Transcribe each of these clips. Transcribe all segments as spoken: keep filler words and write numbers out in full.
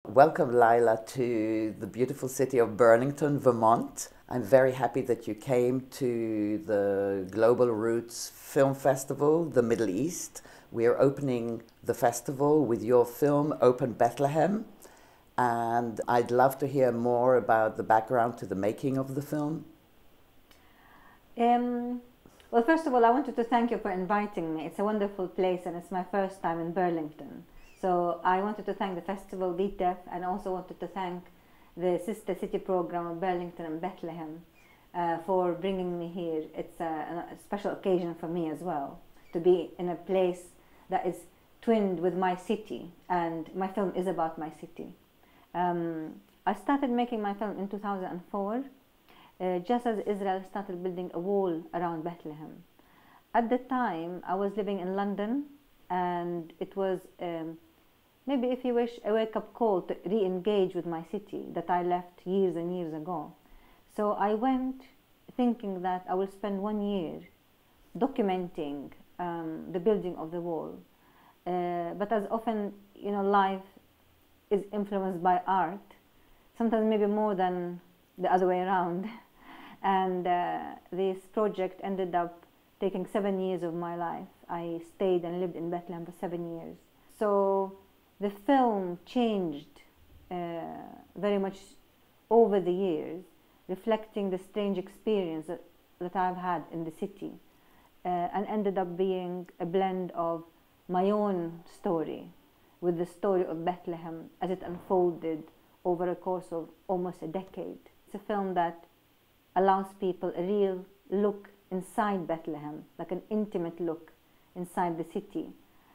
Welcome, Lila, to the beautiful city of Burlington, Vermont. I'm very happy that you came to the Global Roots Film Festival, the Middle East. We are opening the festival with your film, Open Bethlehem. And I'd love to hear more about the background to the making of the film. Um, well, first of all, I wanted to thank you for inviting me. It's a wonderful place and it's my first time in Burlington. So I wanted to thank the festival, V T E F, and also wanted to thank the Sister City program of Burlington and Bethlehem uh, for bringing me here. It's a, a special occasion for me as well, to be in a place that is twinned with my city, and my film is about my city. Um, I started making my film in two thousand four, uh, just as Israel started building a wall around Bethlehem. At the time, I was living in London, and it was um, maybe, if you wish, a wake-up call to re-engage with my city that I left years and years ago. So I went thinking that I will spend one year documenting um, the building of the wall. Uh, but as often, you know, life is influenced by art, sometimes maybe more than the other way around. And uh, this project ended up taking seven years of my life. I stayed and lived in Bethlehem for seven years. So the film changed uh, very much over the years, reflecting the strange experience that, that I've had in the city, uh, and ended up being a blend of my own story with the story of Bethlehem as it unfolded over a course of almost a decade. It's a film that allows people a real look inside Bethlehem, like an intimate look inside the city.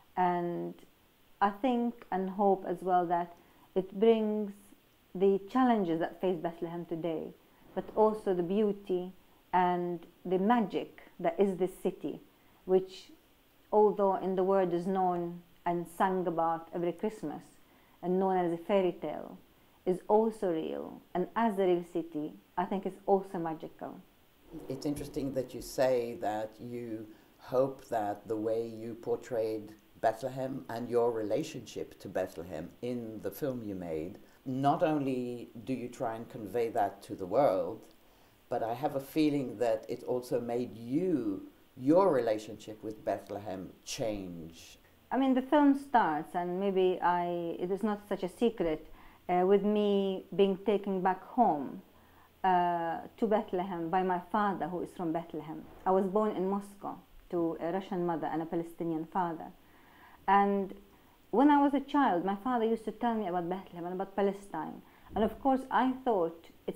And I think and hope as well that it brings the challenges that face Bethlehem today, but also the beauty and the magic that is this city, which, although in the world is known and sung about every Christmas and known as a fairy tale, is also real. And as a real city, I think it's also magical. It's interesting that you say that you hope that the way you portrayed Bethlehem and your relationship to Bethlehem in the film you made, not only do you try and convey that to the world, but I have a feeling that it also made you, your relationship with Bethlehem, change. I mean, the film starts, and maybe I, it is not such a secret, uh, with me being taken back home uh, to Bethlehem by my father, who is from Bethlehem. I was born in Moscow to a Russian mother and a Palestinian father. And when I was a child, my father used to tell me about Bethlehem and about Palestine. And of course, I thought it's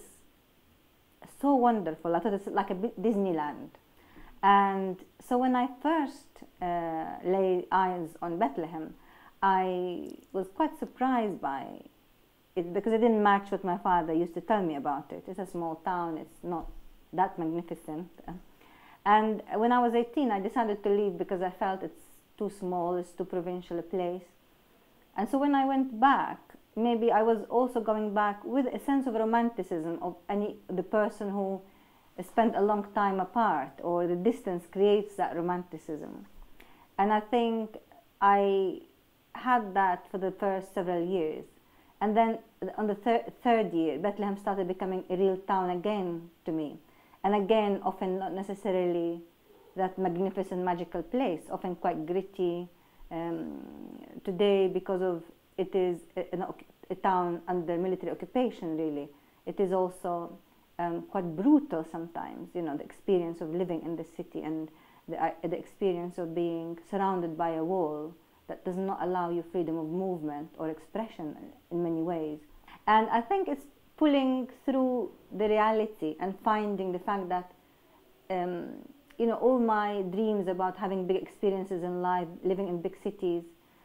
so wonderful. I thought it's like a Disneyland. And so when I first uh, laid eyes on Bethlehem, I was quite surprised by it because it didn't match what my father used to tell me about it. It's a small town, it's not that magnificent. And when I was eighteen, I decided to leave because I felt it's too small, it's too provincial a place. And so when I went back, maybe I was also going back with a sense of romanticism of any the person who spent a long time apart, or the distance creates that romanticism. And I think I had that for the first several years. And then on the thir third year, Bethlehem started becoming a real town again to me. And again, often not necessarily that magnificent, magical place, often quite gritty. Um, today, because of it is a, a town under military occupation, really, it is also um, quite brutal sometimes, you know, the experience of living in the city and the, uh, the experience of being surrounded by a wall that does not allow you freedom of movement or expression in many ways. And I think it's pulling through the reality and finding the fact that um, you know, all my dreams about having big experiences in life, living in big cities,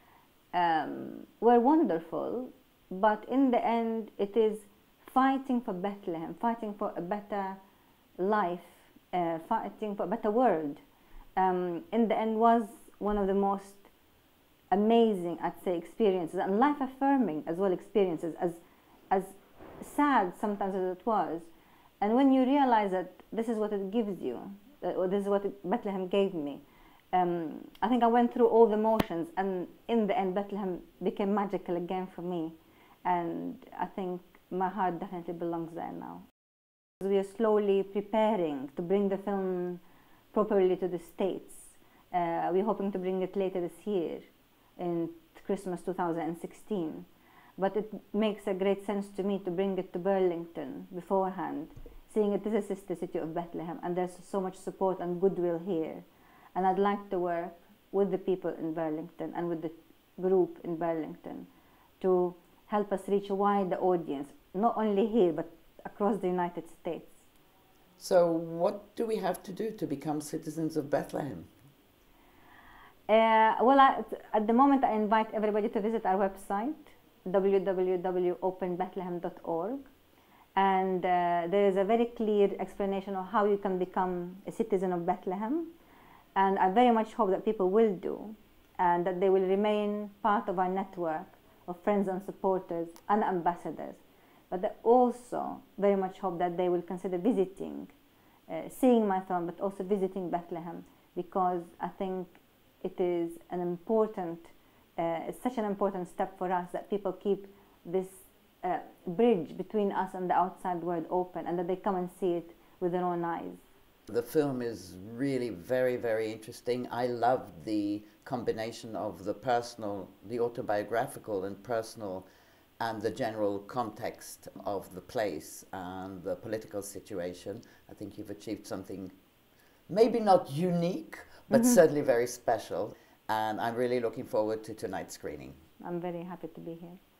um, were wonderful. But in the end, it is fighting for Bethlehem, fighting for a better life, uh, fighting for a better world. Um, in the end, was one of the most amazing, I'd say, experiences, and life-affirming as well experiences, as, as sad sometimes as it was. And when you realize that this is what it gives you, uh, this is what it, Bethlehem gave me, um, I think I went through all the motions, and in the end, Bethlehem became magical again for me. and I think my heart definitely belongs there now. We are slowly preparing to bring the film properly to the States. Uh, we're hoping to bring it later this year, in Christmas two thousand sixteen. But it makes a great sense to me to bring it to Burlington beforehand, seeing it is a sister city of Bethlehem, and there's so much support and goodwill here. And I'd like to work with the people in Burlington and with the group in Burlington to help us reach a wider audience, not only here, but across the United States. So what do we have to do to become citizens of Bethlehem? Uh, well, I, at the moment, I invite everybody to visit our website, w w w dot open bethlehem dot org, and uh, there is a very clear explanation of how you can become a citizen of Bethlehem, and I very much hope that people will do, and that they will remain part of our network of friends and supporters and ambassadors, but I also very much hope that they will consider visiting, uh, seeing my film, but also visiting Bethlehem, because I think it is an important, uh, it's such an important step for us that people keep this uh, bridge between us and the outside world open, and that they come and see it with their own eyes. The film is really very, very interesting. I love the combination of the personal, the autobiographical and personal, and the general context of the place and the political situation. I think you've achieved something maybe not unique, but mm-hmm. certainly very special. And I'm really looking forward to tonight's screening. I'm very happy to be here.